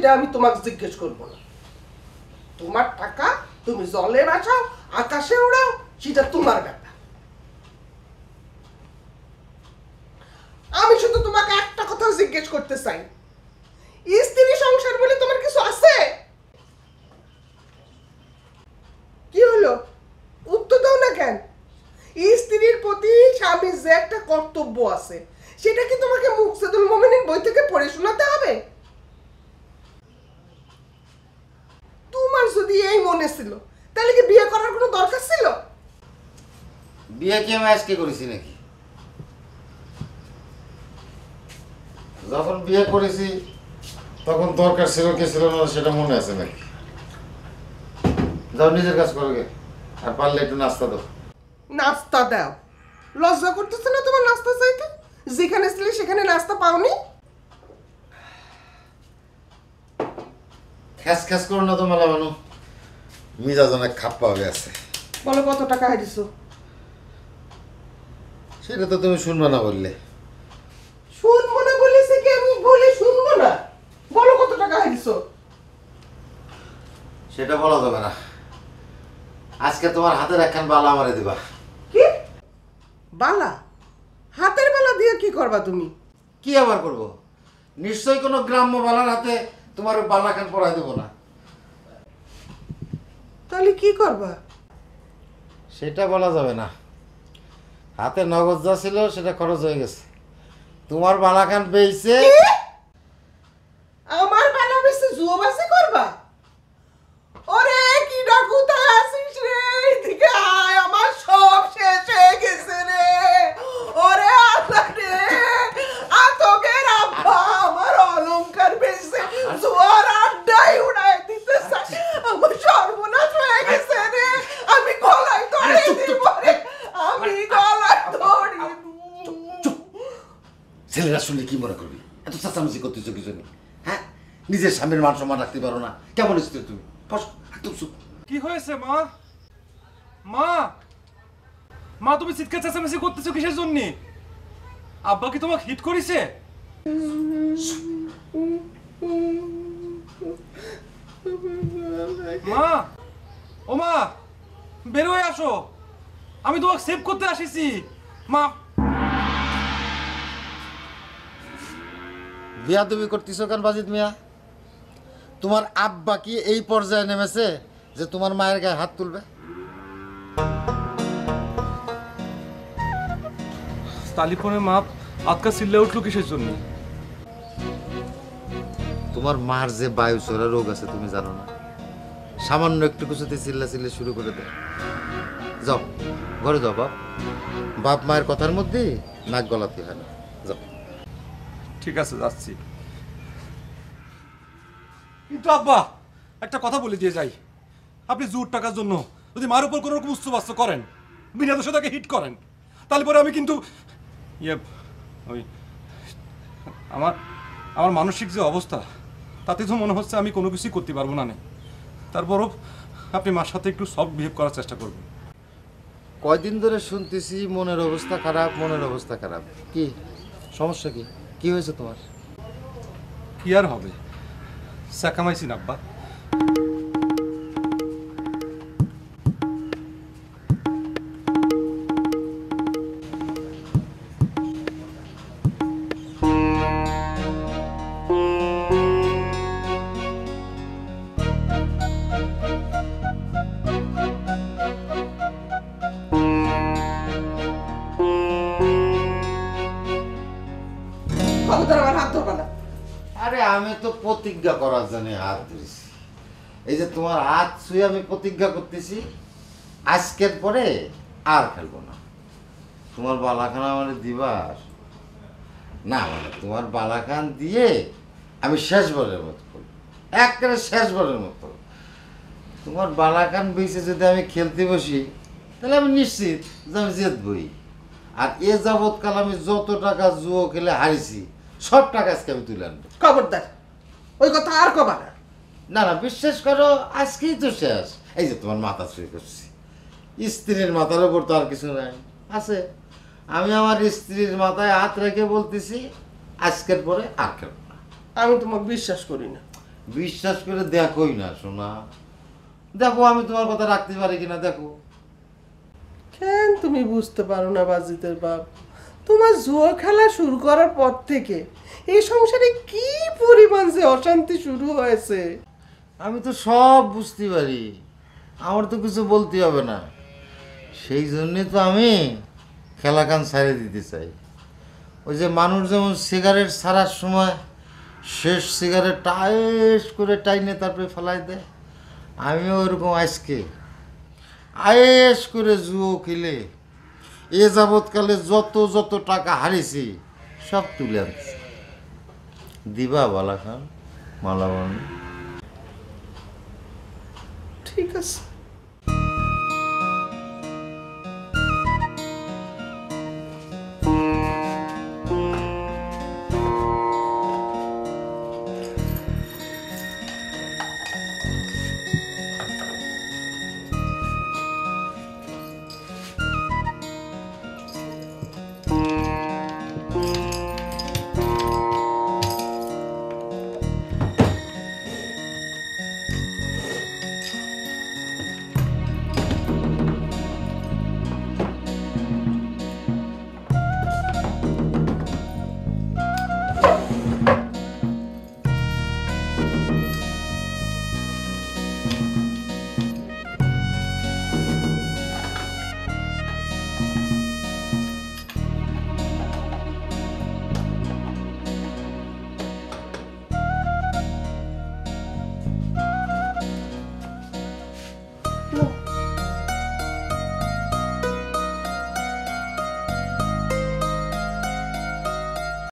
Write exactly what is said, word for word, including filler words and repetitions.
সেটা আমি তোমাকে জিজ্ঞেস করব না। তোমার টাকা তুমি জলে বাঁচাও আকাশে উড়াও, সেটা তোমার ব্যাপার। আমি শুধু তোমাকে একটা কথা জিজ্ঞেস করতে চাই, স্ত্রী সংসার বলে তোমার কিছু আছে? কি হলো, উত্তর দাও না কেন? স্ত্রীর প্রতি স্বামীর যে একটা কর্তব্য আছে, সেটা কি তোমাকে মুকসেদুল মোমিনিন বই থেকে পড়ে শোনাতে হবে? তোমার যদি এই মনে ছিল, তাহলে কি বিয়ে করার কোনো দরকার ছিল? বিয়ে কি আমি আজকে করেছি নাকি? যখন বিয়ে করেছি তখন দরকার ছিল কি ছিল না সেটা মনে আছে নাকি? যাও নিজের কাজ করো গে, আর পারলে একটু নাস্তা দাও। নাস্তা দাও? লজ্জা করতেছে না তোমার নাস্তা চাইতে? যেখানে ছিলে সেখানে নাস্তা পাওনি? খ্যাস খ্যাস করো না তো মেলা মানু, মিজাজ অনেক খাপ্পা হয়ে আছে। বলো কত টাকা হারিয়েছো? সেটা তো তুমি শুনবে না বললে। শুনবো না বলেছে কি আমি বলে শুনবো না? বলো কত টাকা হারিয়েছো? সেটা বলা যাবে না। আজকে তোমার হাতের একখান বালা আমারে দিবা। কি বালা? হাতের বালা দিয়ে কি করবা তুমি? কি আবার করব? নিশ্চয়ই কোনো গ্রাম্য বালার হাতে তোমার বালা খান পরাই দেবো না। তাহলে কি করবা? সেটা বলা যাবে না। হাতে নগদ যা ছিল সেটা খরচ হয়ে গেছে। তোমার বালা খান পেয়েছে। আমার বালা বেশি জুয়াবাজি করবা? ওরে কি ডাকুতায় আসিস রে, এদিকে আয়, আমার সব শেষ হয়ে গেছে রে। ওরে আল্লাহ রে, আতকের আব্বা আমার অলংকার বেশি জুয়ার আড্ডায় উড়াই দিতে চায়। আমার সর্বনাশ হয়ে গেছে রে, আমি গলায় ধরে দিব রে, আমি গলায় ধরি। ছেলেরা শুনলে কি মনে করবি? এত চাচামেচি করতেছো কিছু নেই। হ্যাঁ, নিজের স্বামীর মান সম্মান রাখতে পারো না? কেমন স্ত্রী তুমি? একদম চুপ। কি হয়েছে মা? মা মা তুমি চিৎকার চেঁচামেচি করতেছো কিসের জন্য? আব্বা কি তোমাকে হিট করেছে? মা, ও মা, বের হয়ে আসো, আমি তোমাকে সেভ করতে আসিছি। মা, বিয়া তুমি করতেছো কেন বাজিদ মিয়া? তোমার আব্বা কি এই পর্যায়ে নেমেছে যে তোমার মায়ের গায়ে হাত তুলবে? তালিপনের মা আজকা চিল্লে উঠলো কিসের জন্য? তোমার মার যে বায়ু চোরা রোগ আছে তুমি জানো না? সামান্য একটু কিছুতে চিল্লা চিল্লে শুরু করে দেয়। যাও ঘরে যাও বাপ, বাপ মায়ের কথার মধ্যে নাক গলাতে হয় না। যাও। ঠিক আছে যাচ্ছি, কিন্তু আব্বা একটা কথা বলে দিয়ে যাই, আপনি জোর টাকার জন্য যদি মার উপর কোনো রকম উচ্চবাস্য করেন, বিনা দোষে তাকে হিট করেন, তাহলে পরে আমি কিন্তু ইয়ে ওই আমার আমার মানসিক যে অবস্থা, তাতে তো মনে হচ্ছে আমি কোনো কিছুই করতে পারবো না। তারপরও আপনি মার সাথে একটু সফট বিহেভ করার চেষ্টা করবেন। কয়দিন ধরে শুনতেছি মনের অবস্থা খারাপ, মনের অবস্থা খারাপ। কি সমস্যা? কি কি হয়েছে তোমার? কি আর হবে, স্যাকামাইছি না আব্বা। আরে আমি তো প্রতিজ্ঞা করার জন্য হাত ধরেছি। এই যে তোমার হাত ছুঁয়ে আমি প্রতিজ্ঞা করতেছি, আজকের পরে আর খেলবো না। তোমার বালাখান আমার দিবার না, মানে তোমার বালাখান দিয়ে আমি শেষবারের মতো করবো, একেবারে শেষবারের মতো। তোমার বালাখান বেঁচে যদি আমি খেলতে বসি, তাহলে আমি নিশ্চিত যে আমি জিতবই। আর এ যাবৎকাল আমি যত টাকা জুয়ো খেলে হারিয়েছি, সব টাকা আজকে আমি তুলে আনবো। খবরদার ওই কথা আর কবা না। না না, বিশ্বাস করো, আজকেই তো শেষ। এই যে তোমার মাথা ছুঁয়ে করছি, স্ত্রীর মাথার উপর তো আর কিছু নাই আছে। আমি আমার স্ত্রীর মাথায় হাত রেখে বলতেছি, আজকের পরে আর খেলবো না। আমি তোমাকে বিশ্বাস করি না। বিশ্বাস করে দেখোই না সোনা, দেখো আমি তোমার কথা রাখতে পারি কিনা দেখো। কেন তুমি বুঝতে পারো না বাজিতের বাপ? তোমার জুয়া খেলা শুরু করার পর থেকে এই সংসারে কি পরিমাণ যে অশান্তি শুরু হয়েছে। আমি তো সব বুঝতে পারি, আমার তো কিছু বলতে হবে না। সেই জন্যে তো আমি খেলাকান ছাড়ে দিতে চাই। ওই যে মানুষ যেমন সিগারেট ছাড়ার সময় শেষ সিগারেট টাইস করে টাইনে তারপরে ফেলাই দেয়, আমিও ওরকম আজকে আয়েস করে জুয়ো খেলে এ যাবৎকালে যত যত টাকা হারিয়েছি সব তুলে আনছি। দিবা বালা খান মালাবান? ঠিক আছে।